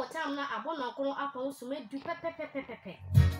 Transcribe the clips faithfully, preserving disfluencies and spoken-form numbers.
wo time na abono kono apon so medu pepepepepepe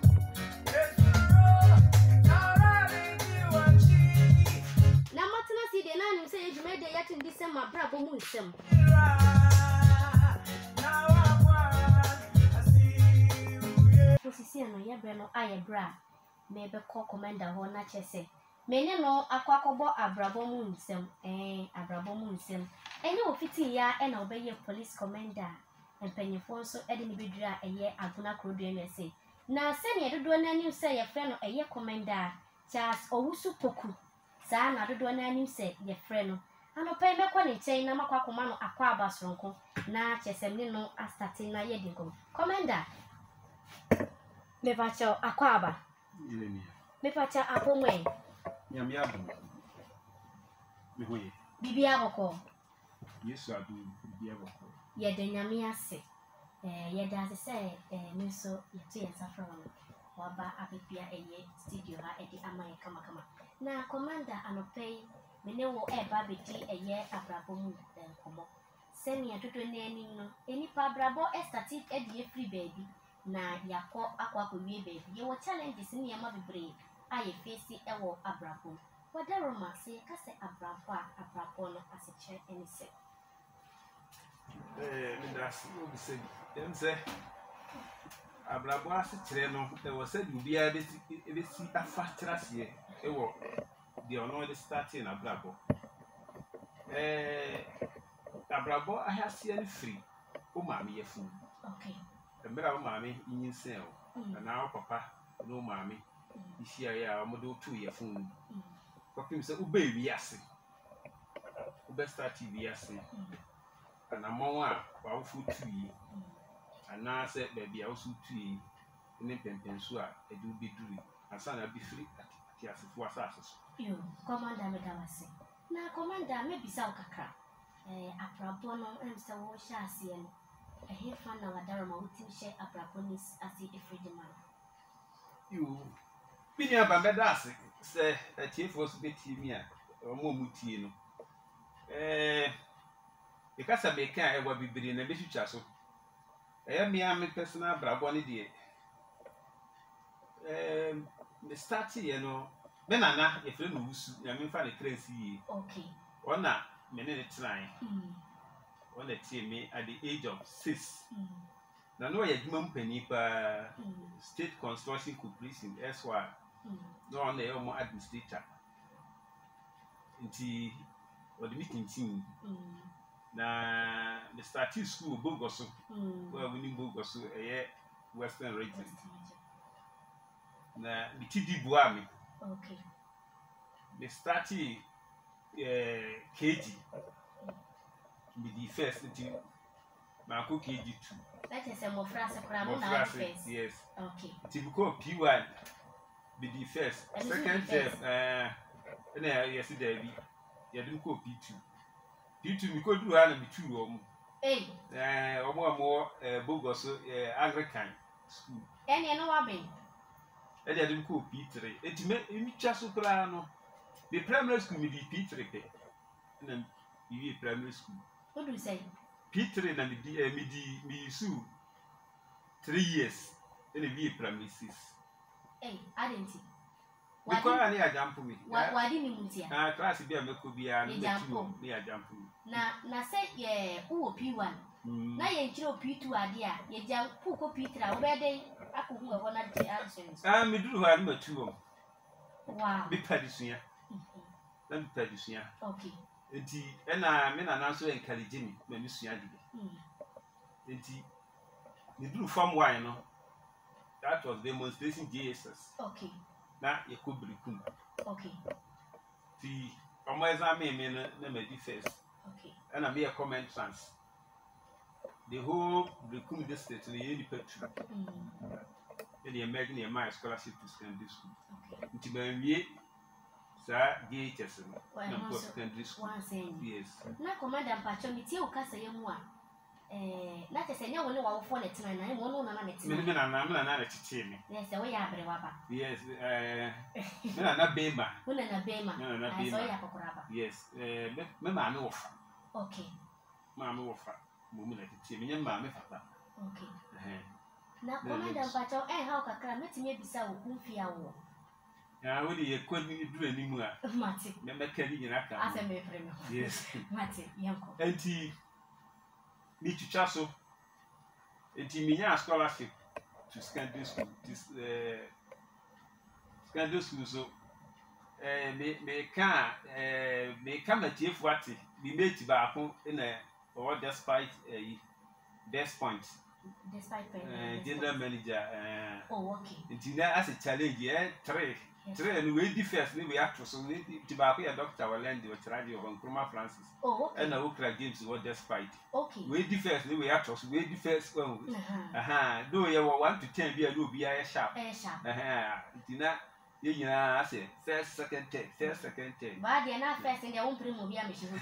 na matena si de na nim se yejume de yatin December bra bo mu nsem posisi no ye bre no aye bra me be call commander ho na chese menye no akwa akobo abrabo mu nsem eh abrabo mu nsem enye ofiti ya e na obeye police commander empanyefo so e de ni bedura eye aguna krodo emese na se ne dodo na nim se ye fre no eye commander Charles Owusu Poku sa na dodo na nim se ye fre no ano pe me kwa ne chen na makwa koma no akwa abasronko na chesem ni no astati na ye dinko commander me bacho akwa aba Ilemi me pacha apomwe nyame adu me hoye bibia boko Yesu adu bibia boko ye de nyame ase eh ye da se eh me so ye to ye safra no waba abepia eye studio ha edi amaye kama kama na commander anopei me ne wo e ba bedi eye abrabo mu komo senia dodo na ani no eni pa abrabo e stati e die free baby na yakọ akwa kowie baby ye wo challenges ni yama bebre aye face e wo abrabo wadaro ma se ka se abrabo a abrabo no aseche eni se eh me da si o bi se dem se abrabo aseche no e wo se bibia be si be si afa trase e wo de ono de starting abrabo eh abrabo ahase ani free o ma me yefu okay Mbera o maame yin sen o na o papa no maame isia ya o mo do tu ye fun ko pim se u be wi ase u be start wi ase na mo a wa wo fu tu yi ana se be bia wo su tu yi ne pempensu a edu be duri asa na bi free ati asefo asase so yo commander me da wase na commander me bisa o kakra eh abrabo no em se wo sha ase no ehe fa na wadaro ma wutim she abraponis ase efridi man yo bini aba me da ase se atiefo so beti mi a omo mutie no eh e kasa be kan e wa bibiri na be twitwa so eh me am personal abrabo ne de eh me start ye no me nana e fre no wusu ya me fa ne trace yi okay ona me ne tran mm on the me at the age of six. mm Na no ye dwuma mpani pa mm State Construction Corporation S Y mm no on the omo administrator. Nti odi meeting team mm na the starting school Bogoso mm where we need Bogoso eh Western region. Na bitidi buami. okay The starting eh K G be the first nti na ko K G two. That is a more phrase kra mo na first. Yes. Okay. Typical P one be the first. Second term eh na yes there be. You do ko P two. P two mi ko duru ha na be two o. Eh. Eh omo omo eh Bogoso eh Anglican school. Ene no wa ben. E dey do ko P three. Eti me mi twa so kra no. The primary school mi di P three pe. Na mi primary school. What do you say? P three na mi di eh mi di mi su three years in a V primary six. Eh, I didn't see. Because I need a jump for me. Why didn't you see? Ah, class be a make be a jump me a jump for me. Na na say ye who P one. Na ye chiro P two adia. Ye jam pu ko P three. Obe dey akuhu e wona de answers. Ah, me do ha me two. Wow. Be padisuya. Na be padisuya. Okay. Enti e na me na na so encourage me me misua de. Enti me do form one no. That was demonstration J S S. Okay. Na ye ko brikum. Okay. Ti omo exam me me na me di first. Okay. And I be a comment trans. The whole brikum district in the Petru. And the American my scholarship to secondary school. Okay. Nti ban wie sa G H S no. Na secondary school. One saying. Yes. Na commander mpacho mi tie ukasa ye mu a eh na te se nya woni wa wo fo ne tena na mo no na na ne tena. Me me na na me na na chichi me. Yes, we ya abere wa ba. Yes, eh me na na bema. Wo na na bema. Me na na Ai so bema. ya kokora ba. Yes, eh me me ma me wo fa. Okay. Ma me wo fa. Mo me na chichi me nya ma me fa. Okay. Eh. Na commander mpacho eh ha kakra metime bisa wo kumfia wo. Ya we dey ko ni duru animu a. Mate. Me meka ni nyina ka. Ase me frame. Yes. Mate, yanko. Enti mi tucha so. Enti mi nya scholarship to secondary school. This uh, secondary school so eh me me ka eh me ka matiefu ate. Mi mate ba ko na or despite uh, best point. Despite pen. Uh, general manager uh, oh okay. Nti na as a challenge eh three. Yes. Three and we di first we act so we ti ba ko ya doctor Walendi o tradi of Nkrumah Francis. Oh okay. And na Okra James what despite. Okay. We di first we act so we di first one. Aha. Do you one to ten be a do be a sharp. Eh sharp. Aha. Nti na ye nyina ase first second third first second third. Ba dia na first and dia won primo bi a me hwe.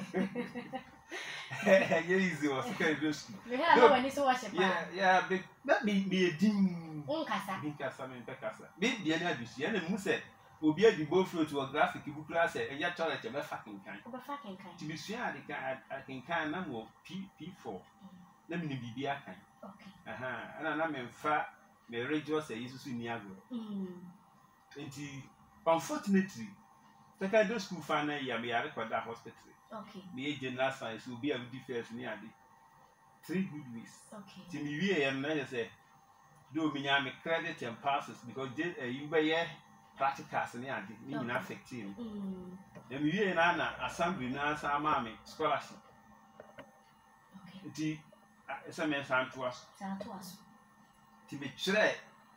Yeah, easy was secondary school. We had no when so worship. Yeah, yeah, but that me me din. Unkasa. Unkasa me pekasa. Me dia na adusi na mu se obi adi bo fruit wo graphic bu kura se eya toilet e be fucking kan. Be fucking kan. Ti bi sua ade kan akin kan na mo P P4. Na me ni bibia kan. Okay. Aha, ana na me mfa me religious e isusu ni agro. Mm. Enti unfortunately secondary school final year me record that hospital. Okay. Me general science will be a difference ni ade. Three good ways. Okay. Ti mi wie yam na say do me nya me credit and passes because they you be here practicals ni ade ni na affect him. Mm. Dem wie na na assembly na sa ma me scholarship. Okay. Ti esa me san to us. San to us. Ti be chere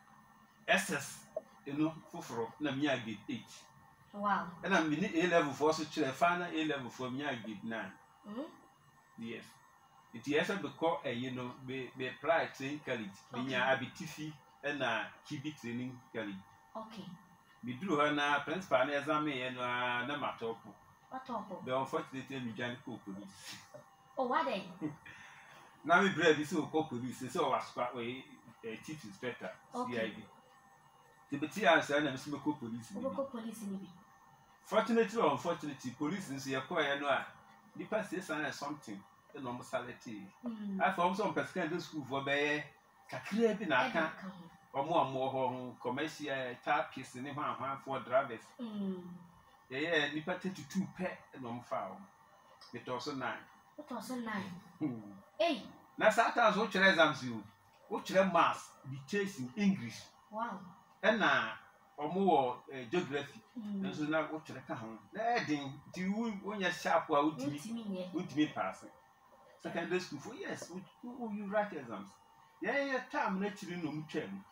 S S you know foforo na me grade eight. Wow. And I'm in A level for so chere final A level for me grade nine. Mhm. Yes. It is a because uh, you know be be apply training college. Me nya abitifi na kibi training college. Okay. Me duru ha na principal na exam me no na matopo. What top? Be unfortunately me join ko police. Oh what then? Na me brave bi so ko police so was we chief inspector C I D. The beti answer na me so ko police. Wo ko police ni bi. Fortunately or unfortunately police nso ye ko ya no a nipa say something. No mo sality. I form some secondary school for be kakra bi na aka. Omo omo ho commercial tap piece ni ho ahwan for drivers. Mm. Yeah yeah nipa thirty-two pe no mo fa o. It also nine. It also nine. Hey. Na Saturdays wo chere exams you. Wo chere maths, dictation, English. Wow. And na omo wo geography. Nso na wo chere ka ho. Na edin ti wo nya sharp a wo timi. Wo timi pass. Secondary school for yes, who you write exams. Yeah, yeah, time na chiri no mtwam.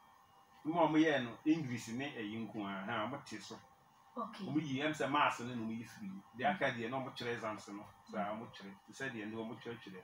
Mo mo ye no English ne eyinko a ha mo te so. Okay. Mo yi am say maths ne no yi free. The academy no mo chere exams no. So mo chere. To say the no mo chere chere.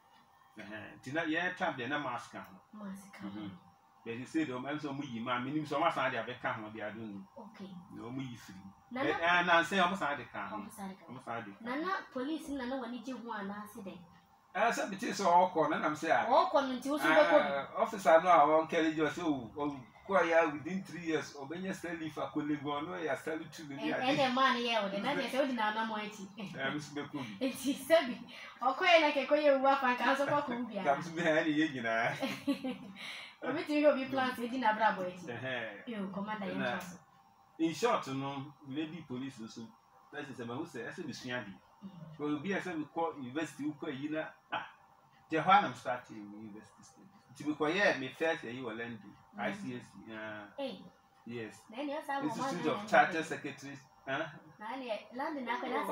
Eh, ti na yeah time de na maths ka ho. Maths ka. Mhm. But you say the am so mo yi ma minim so ma san de abeka ho de adon. Okay. No mo yi free. Na na na say am san de ka ho. Am san de. Na na police na na wani je ho ana accident. Ah, so it is all corner, I'm saying. All corner, you officer, no, I won't carry you so quite within three years, or when you still leave a colleague, no, you are still to the and a man here, and I said, now, no more. I'm speaking. It is said, or quite like a coy work and council for Cumbia. Comes behind you, know. What do you be planted in a bravo? You, Commander. In short, no, lady police, so that is a man who says, I said, well, be as we call university, you know, ah, the one I'm starting university studies. To be quiet, me first year you will learn I C S, uh, yes, Institute of Charter Secretaries, huh? London,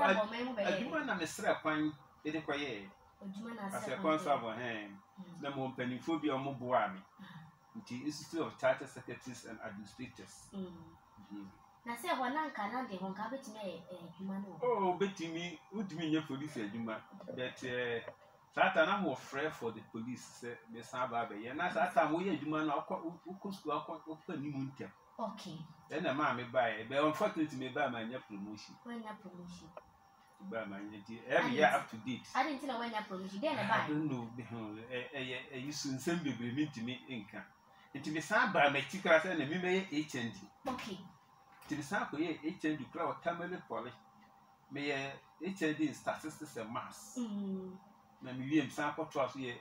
I do want to miss a point, it is quiet. As a constable, hand, the more pennyphobia or mobuami, the Institute of Charter Secretaries and Administrators. Na say wana kana de won ka betime adwuma no. Oh, betimi, utimi nye police adwuma. But eh Satan am afraid for the police say me saba be. Na Satan wo ye adwuma na ukọ school akọ ukọ ni mu ntem. Okay. Then na ma me buy. But unfortunately me buy my promotion. When your promotion. Buy my nye. Every year up to date. I didn't know when your promotion. Then I buy. I don't know. Eh eh eh you soon send bebre me ntimi nka. Ntimi saba me tikra say na me me H N D. Okay. To the sample, H N D crowd, Tamil Poly. May H N D in statistics and mass. Now, me sample to us here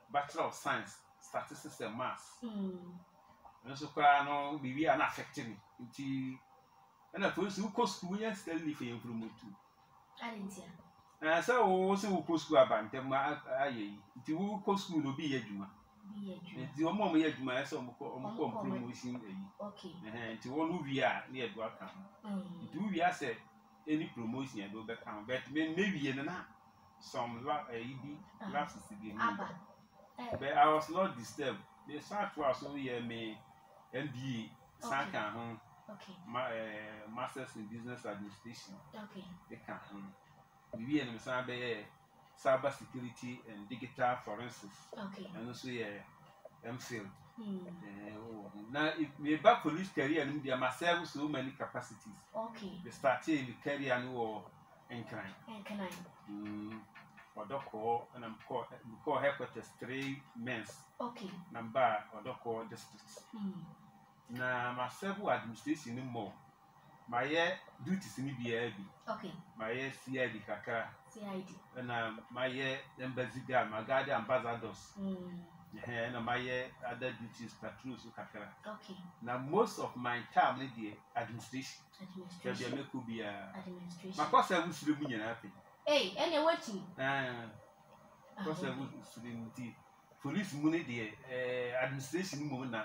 Bachelor of Science Statistics and Maths Mm. nso kwa no bibi a na affect me nti na for so ko school yan steady for yin from tu Alentia. na say wo so wo ko school abantem ayi nti wo ko school no bi yadwuma Bi yadwuma nti o mo mo yadwuma say o mo ko o mo ko promotion ayi okay eh nti wo no wi a na yadu aka mm nti wo wi a say any promotion yadu be kan but me me wi na na some la ayi bi lapses bi aba but I was not disturbed the start was so yeah me M B A sanka ho okay ma eh masters in business administration okay they can we and some be cyber security and digital forensics okay and also yeah M Phil mm eh oh now if me back police career and there myself so many capacities okay the started the career and war and crime and can I mm Odoko and I'm called call headquarters three men's okay number Odoko districts mm na myself administration no more my year duties ni bia bi okay my year C I D kakra C I D and my year embassy guard my guard ambassadors mm eh na my year other duties patrols kakra okay na most of my time ni the administration administration there could be a administration my course I was really nyina pe hey any watching eh course I was really police mu ni the eh administration mu na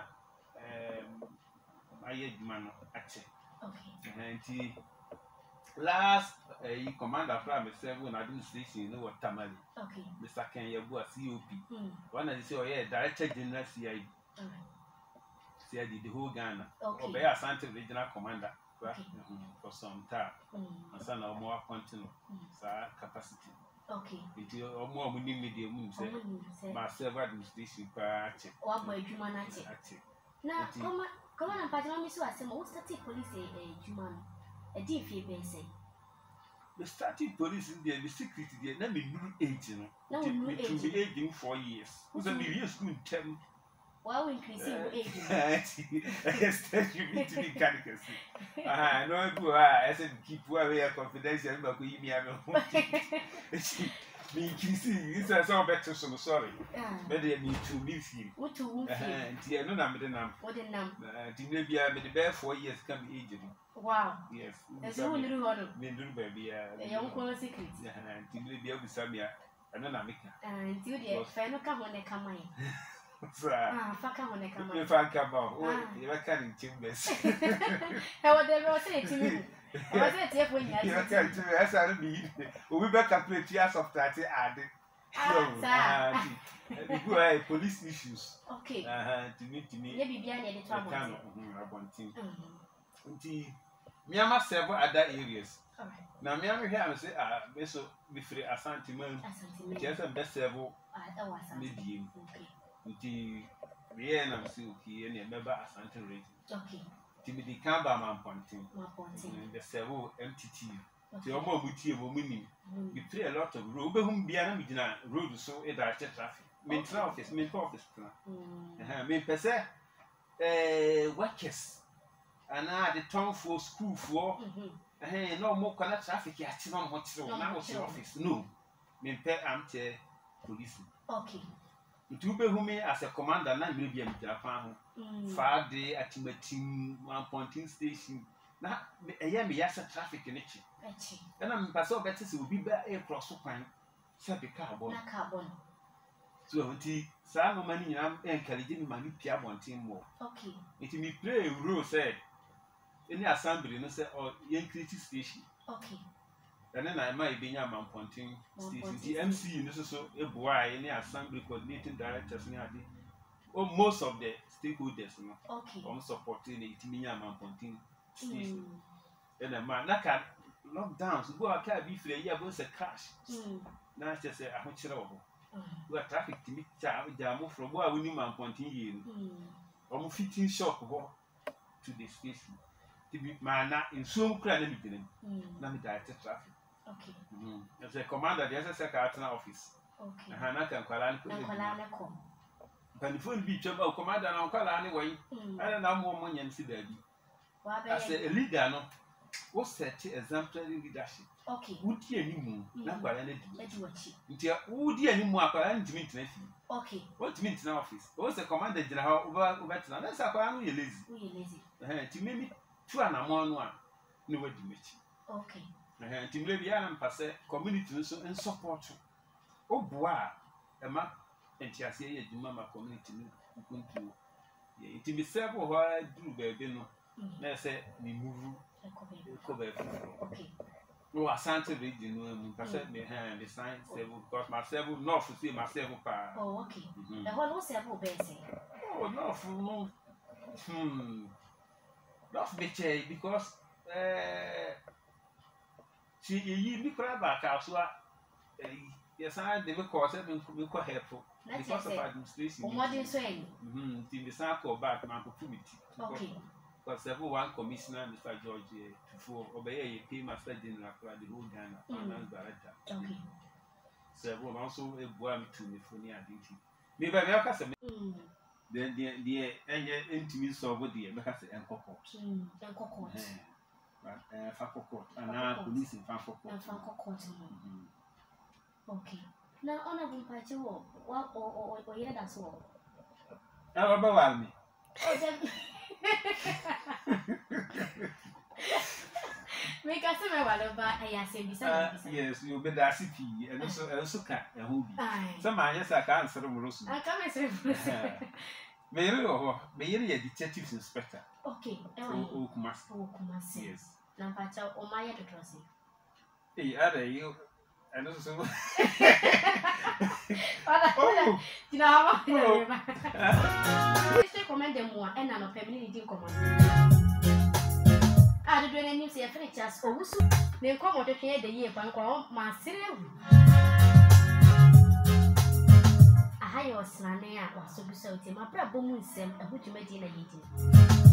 I had man ache. okay And last uh, commander from seven administration, you know what Tamale, okay Mister Ken Yabu, C O P. mm One of the say, oh yeah, Director General C I D, all right C I D, the whole Ghana. okay Obey a Santa Regional Commander for, Okay. mm, for some time. mm And son of more continue, Mm. sir, capacity. okay Until or more winning media moon say, omo say my server administration per ache. wa boy adwuma na che Ache. na Eti- koma koma na mpaje mami so asem wo start police eh adwuma no e di fie ben say The starting police in there, the security there, let me new age, you know. Na It- wo new it will age. be aging four years. Who's a year school in ten? wa we increase your age Yes, you need to be candidate. Ah, no, go. I said keep where confidential, but we me have me kissing. This is all better. So sorry. ah But they need to leave him. what to wo fie And the no number the number. what the nam The maybe I made the bear four years come aging. wow Yes. e so wo niru ho do Me do baby. e yon ko secret And the maybe I will say me. I don't know. ah nti o de fa no ka ho ne ka man Sir. ah fa ka ho ne ka man If I come out, Ah. you are carrying chambers. e wo de ro say ti mi e wo say ti e fo nya You are ti carrying chambers. That's how we we back up play years of thirty add. ah sa We go uh, police issues. okay Uh, to me, to me. ye bibia na e de to I amon can't. About team. mm Until me am several other areas. all right Now me am here. I say ah, me so be free asante man. asante me Just am best several ah e wa asante medium. okay Until me and I'm still okay. And member asante rate. okay Timidi Kamba man pointing. ma ponting The several M T T. okay The omo muti e mo muni. mm We play a lot of road. Obehum bia na me gina road so e da traffic. Me Okay. tra office, me office tra. mm Eh, me pese eh workers. Ana the town for school for mhm eh no mo kwana traffic ya ti no mo tiro No na mo wo tiro. office. No. Me pe am che police. okay Nti obehum me as a commander na me bia me gina fa ho. mm Fa de atimatim one pointing station. Na eh me ya se traffic ni chi. echi Ena me pese obete se obi ba e cross kwan. Se be car bo. na carbon So unti sa no mani nyina encourage me mani pia bonten mo. okay It me play a role say any assembly no say or yen create station. okay And then I might be nya man ponten station. Ponting The M C no so so e boa any assembly coordinating directors ni ade. Or most of the stakeholders no okay on supporting it me nya man ponten station. mm Then a man na can lockdowns go aka bi free ya bo say crash. mm Na say ahokyere wo. mm We traffic timi cha jam from bo a woni man ponten yi no. mm Omo fitting shop go to the station. To be mana in so kra na bidin mm na me direct traffic. okay Mhm. As a commander the S S secretary office. okay Aha na kan kwala ni ko. na kwala na kom Kan phone bi twam o commander na kwala ni wai. mm Ana na mo mo nyam si da bi. wa be As a leader no what set exemplary leadership. Okay. Would you any moon? Not by any Let's watch it. Would you any more? I didn't mean to make you. Okay. What means in office? What's the commander general over over to that's how I'm lazy. We lazy. Eh, to me two and a one one. No way to meet. Okay. Eh, to maybe I am pass community and support. Oh boy, a map and she has said you mama community to it be several why do baby no. Let's say we move cover. Okay. No, I sent a region, I said behind the sign several because my several not to see myself. Oh, okay. The whole several basic. Oh, no, no. Hmm. Not betray because uh, she ye me crab back out. So, yes, I never cause seven could be helpful because of administration. What do you say? Hmm. The sample back my opportunity. Okay. Because several one commissioner, Mister George, to four obey a pay master general for the whole Ghana, finance director. Okay. Several also a boy to me for near duty. Maybe I have some. Then the intimate over the American and court. And court. But Faco court and now police in Faco court. Okay. Now, honorable party, what or yeah, that's all. Now, about me. Make us a while about I say, yes, you'll be the city and also also cat and who be. Some I yes, I can't say Rosu. I come as Mary or Mary, a detective inspector. Okay, oh, must. Oh, yes. Nampacha or my other dressing. Hey, are you? And also, oh, you know how I recommend them more and I'm a family didn't come on. I don't do any say features or so they come out to hear the year bank or my serial. A higher Sanea was so beside my problem with them and which you made in a meeting.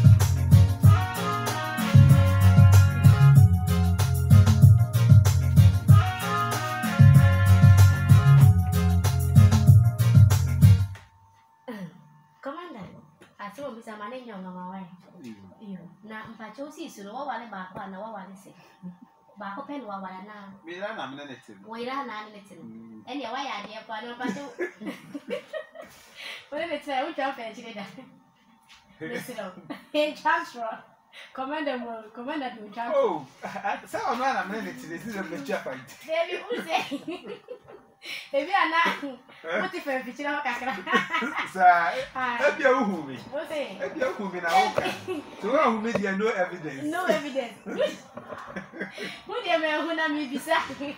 So, Miss Amani, young on my way. You now, but you see, so what I about one or what I say. Back open while I now. We ran a minute. We ran a little. Anyway, I dear, but I don't know. What if it's a good job? Listen, in transfer. Commander will, Commander will transfer. Oh, so I'm not a minute. This is a good job. Baby, who's saying? If you are not, what if I'm fishing out? Sir, help your woman. What's it? Help your woman now. So, who made you no evidence? No evidence. Who the man who am beside?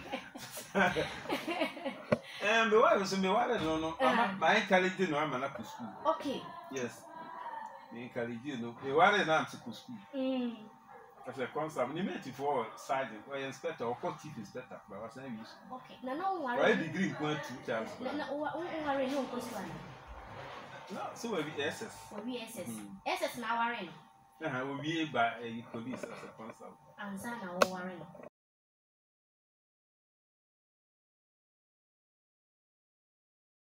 And the wife was me, what I don't know. My college didn't know I'm an apple school. Okay. Yes. Me college didn't know. They wanted an apple school. Mm. As a concept, you made it for sergeant or inspector or court chief inspector, but I was saying use. Okay, now no worry. Why degree went to Charles? No, no, worry, no question. No, so we be S S. We be S S. S S now worry. Uh, we be by a police as a concept. And son, no worry.